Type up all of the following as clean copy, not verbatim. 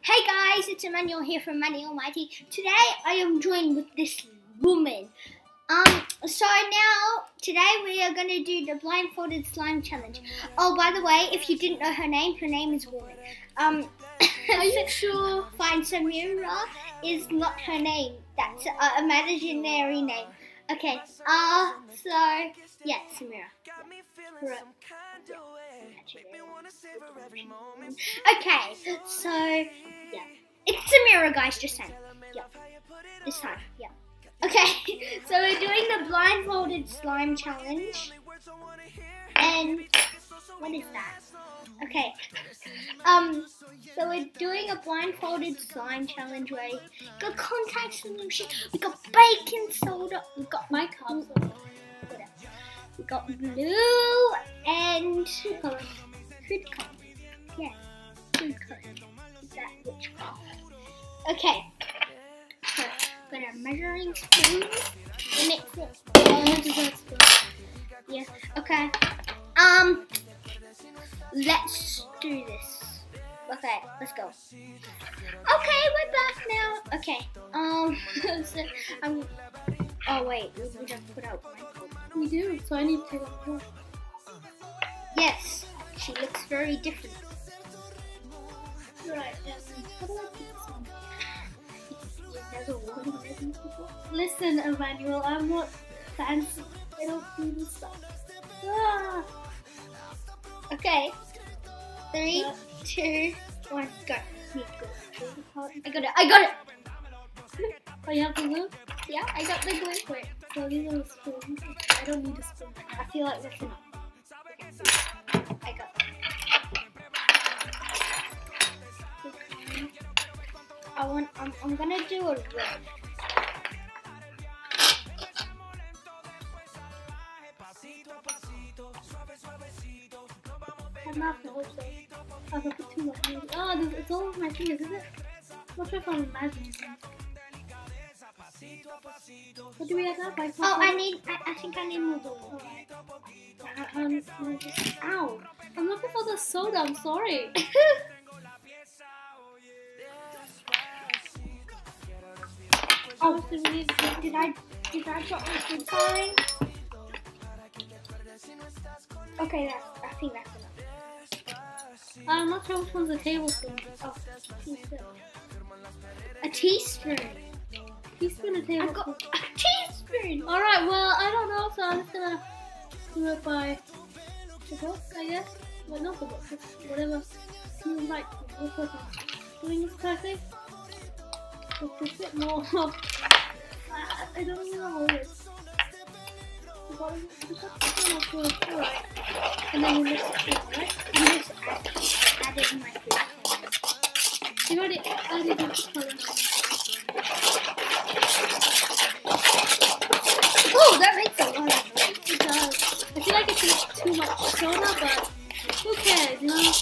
Hey guys, it's Emmanuel here from Manny Almighty. Today I am joined with this woman. Today we are going to do the blindfolded slime challenge. Oh, by the way, if you didn't know her name is Woman. Are you sure? Fine, Samira is not her name. That's an imaginary name. Okay, yeah, Samira. Right. Okay, so yeah, it's Samira, guys. Just saying. Yeah, this time. Yeah. Okay, so we're doing the blindfolded slime challenge, and what is that? Okay, so we're doing a blindfolded slime challenge where we got contact solution, we got baking soda, we got my cup soda. We got blue and food colour. Food colour. Yes, food colour. Is that which colour? Okay. So, got a measuring spoon. And it's yeah. Okay. Let's do this. Okay, let's go. Okay, we're back now. Okay. Oh wait, we just put out my coat. We do, so I need to take off the Yes, she looks very different. Right, how do I put this on? You've never worn one of these before? Listen, Emmanuel, I'm not fancy. I don't do this stuff. Ah. Okay. 3, 2, 1, go. I got it! Oh, you have the glue? Yeah, I got the glue. Wait, so these are the spoons. I don't need a spoon. I feel like that's enough. I got it. I'm gonna do a red. I'm not the whole thing. I have to put too much. Oh, it's all over my fingers, is it? I'm not sure if I'm imagining something. What do we have now? Oh, I think I need more glue. Ow! I'm looking for the soda, I'm sorry. Oh, did I drop my food coloring? Okay, I think that's enough. I'm not sure which one's a tablespoon. Oh, a teaspoon. Teaspoon, a I tablespoon. got a teaspoon. Alright, well, I don't know, so I'm just gonna do it by the book, I guess. Well, not the book, just whatever you like. Which person doing this correctly? Just a bit more. I don't even know how it is. Alright. And then you mix it up, right? I just added my food. You already added your color. Oh, that makes a lot of noise. It does. I feel like it's too much soda, but who cares, you know?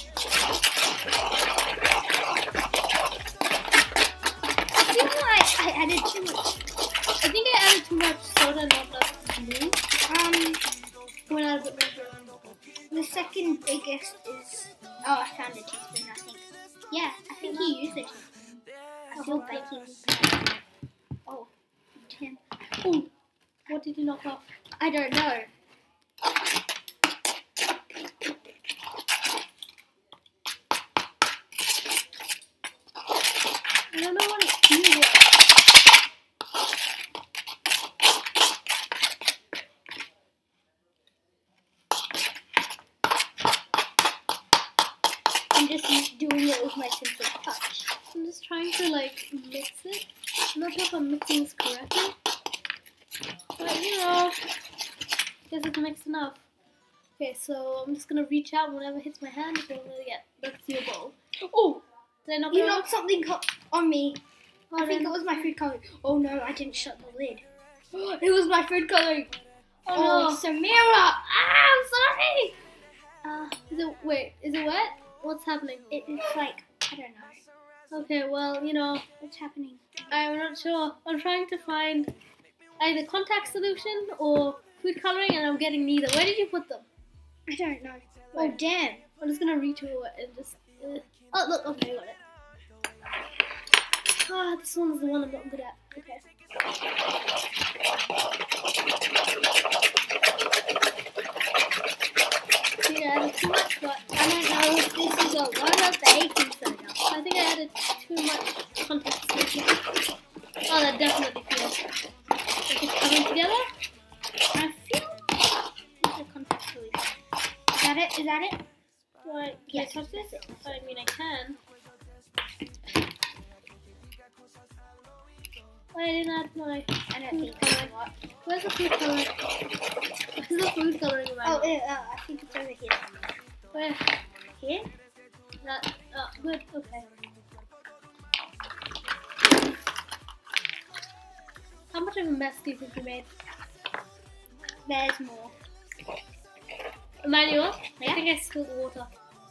I feel like I added too much. I think I added too much soda, not enough glue. When I was at The second biggest is. Oh, I found a teaspoon, I think. Yeah, I think you used it. I feel baking. Oh, 10. Oh, what did you knock off? I don't know. I don't know what it's doing. I'm just doing it with my simple touch. I'm just trying to like mix it. I'm not sure if I'm mixing this correctly. But you know, guess it's mixed enough. Okay, so I'm just gonna reach out whenever it hits my hand. So I'm gonna get, let's see a bowl. Oh! Did I knock You it knocked off? something on me. Oh, I think it was my food coloring. Oh no, I didn't shut the lid. It was my food coloring. Oh no. Samira! I'm sorry! Wait, is it wet? What's happening? It's like, I don't know. Okay, well, you know, What's happening? I'm not sure. I'm trying to find either contact solution or food coloring, and I'm getting neither. Where did you put them? I don't know. Wait. Oh damn. I'm just gonna reach over and just. Oh look, okay, I got it. Ah, this one's the one I'm not good at. Okay. Yeah, too much, but I don't know if this is a lot of baking soda. I think I added too much contact solution. Oh, that definitely feels like it's coming together. I feel like the contact solution. Is that it? Is that it? Right, can I touch this? I mean, I can. I didn't add my I don't food think coloring. what. Where's the food coloring? Where's the food coloring Oh, around? I think it's over here. Where? Here? That, good, okay. How much of a mess do you think you made? There's more. Emmanuel, Yeah? I think I spilled the water.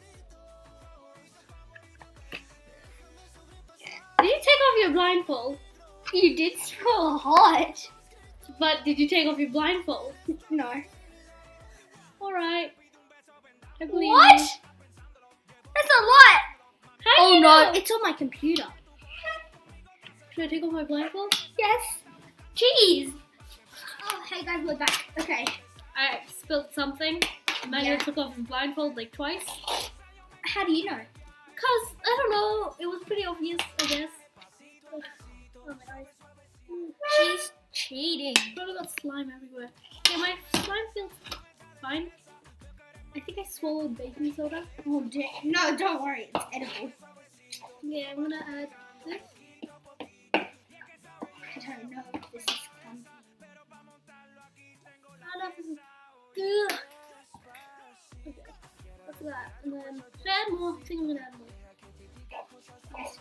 Did you take off your blindfold? You did so hot. But did you take off your blindfold? No. Alright. I believe What? you. That's a lot. How do Oh you no, know? it's on my computer. Should I take off my blindfold? Yes. Jeez. Oh, hey guys, we're back. Okay. I spilled something. Emmanuel Yeah. took off his blindfold like twice. How do you know? Cause, I don't know, it was pretty obvious, I guess. Oh my eyes. She's cheating. Probably got slime everywhere. Yeah, my slime feels fine. I think I swallowed baking soda. Oh, no, don't worry. It's edible. Yeah, I'm gonna add this. I don't know if this is fun. I don't know if this is good. Okay, what's that? And then, should I add more? I think I'm gonna add more. Yes.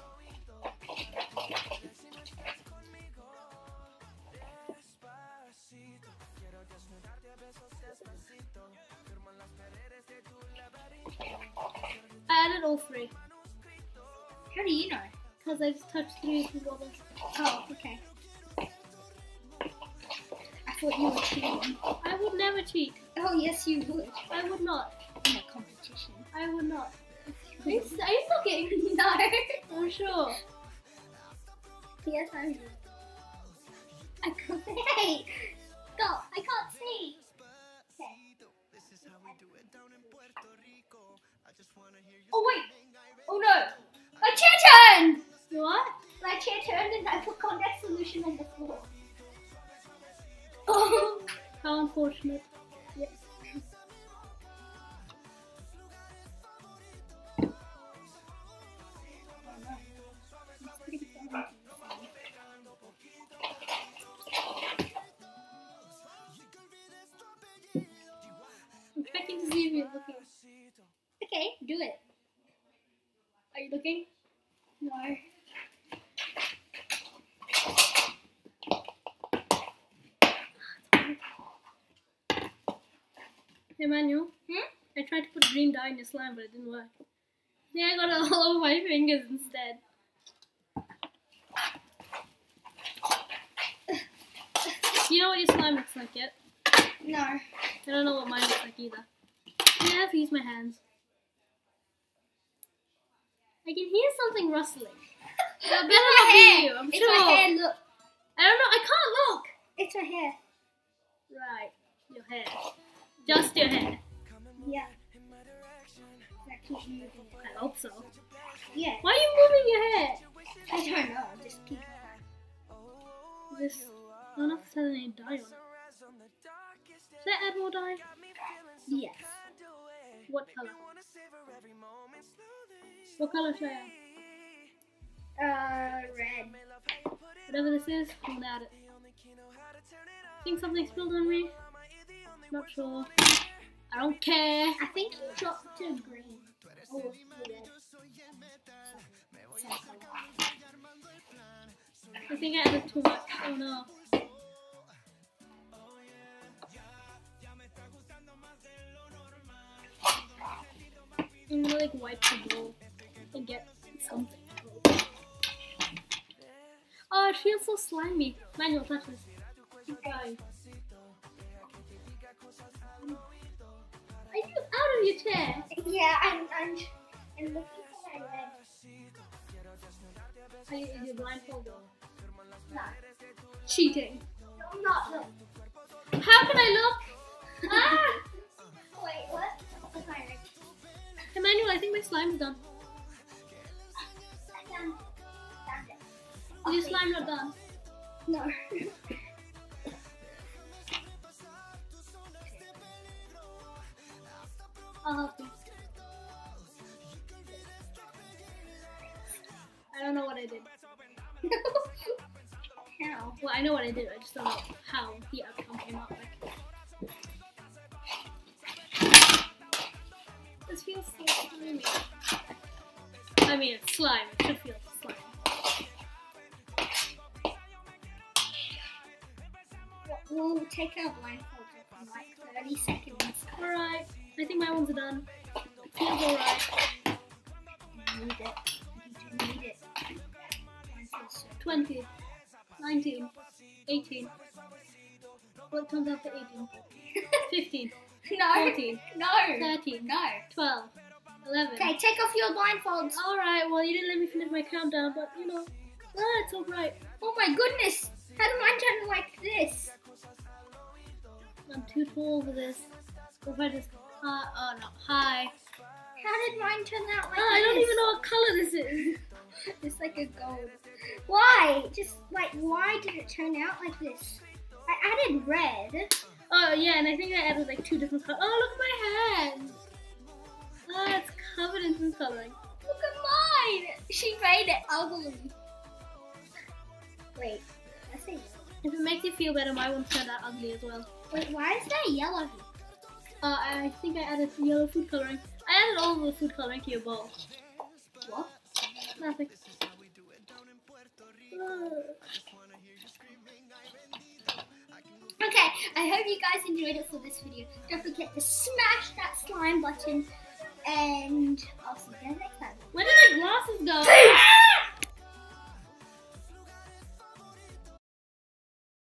I added all three. How do you know? Because I just touched 3 of the bottles. Oh, okay. I thought you were cheating. I would never cheat. Oh, yes, you would. I would not. In a competition. I would not. Are you looking? No. I'm sure. Yes, I do. I can't. Hey, stop! I can't see. Okay. Oh wait! Oh no! My chair turned. You what? My chair turned and I put contact solution on the floor. Oh. How unfortunate. Yes. Oh no. It's pretty fun. I'm checking to see if you're looking. Okay, do it. Are you looking? No. Hey Manuel, Hmm? I tried to put green dye in your slime, but it didn't work. Yeah, I got it all over my fingers instead. Do you know what your slime looks like yet? No. I don't know what mine looks like either. I have to use my hands. I can hear something rustling. That better not be you, I'm It's sure. my hair, look. I don't know, I can't look. It's my hair. Right, your hair. Just your hair. Yeah. I keep moving it. I hope so. Yeah. Why are you moving your hair? I don't know. Just keep. This, I don't know if this has any dye on it. Should I add more dye? Yes. What color? What color should I add? Red. Whatever this is, I'm gonna add it. Think something spilled on me? Not sure. I don't care. I think you dropped to green. Oh, red. I think I added too much. Oh no. I'm gonna like wipe the bowl and get something. Oh, it feels so slimy. Manuel, touch this. Keep going. Are you out of your chair? Yeah, I'm looking for my red. Is your blindfold on? No. Cheating. No, I'm not. Look. How can I look? Ah! Wait, what? Okay. Emmanuel, I think my slime's done. I found it. Is your slime not done? No. I'll help you. I don't know what I did. How? Well, I know what I did. I just don't know how the outcome came out. Like. This feels so slimy. I mean, it's slime. It should feel slimy. We'll take our blindfolds off in like 30 seconds. Alright. I think my one's done. It feels alright. I need it. I need it. 20, 19, 18. What comes after 18? 15, No. 14, No. 13, No. 12, 11. Okay, take off your blindfolds. Alright, well, you didn't let me finish my countdown, but you know, it's alright. Oh my goodness. How do mine turn like this? I'm too tall for this. What if I just, oh no, hi. How did mine turn out like this? I don't even know what color this is. It's like a gold. Why? Just like, why did it turn out like this? I added red. Oh yeah, and I think I added like 2 different colors. Oh, look at my hand. It's covered in food coloring. Look at mine. She made it ugly. Wait, let's see. If it makes you feel better, my one turned out ugly as well. Wait, why is there yellow here? I think I added yellow food coloring. I added all the food coloring to your bowl. What? Nothing. Okay, I hope you guys enjoyed it for this video. Don't forget to smash that slime button, and I'll see you guys next time. Where did my glasses go?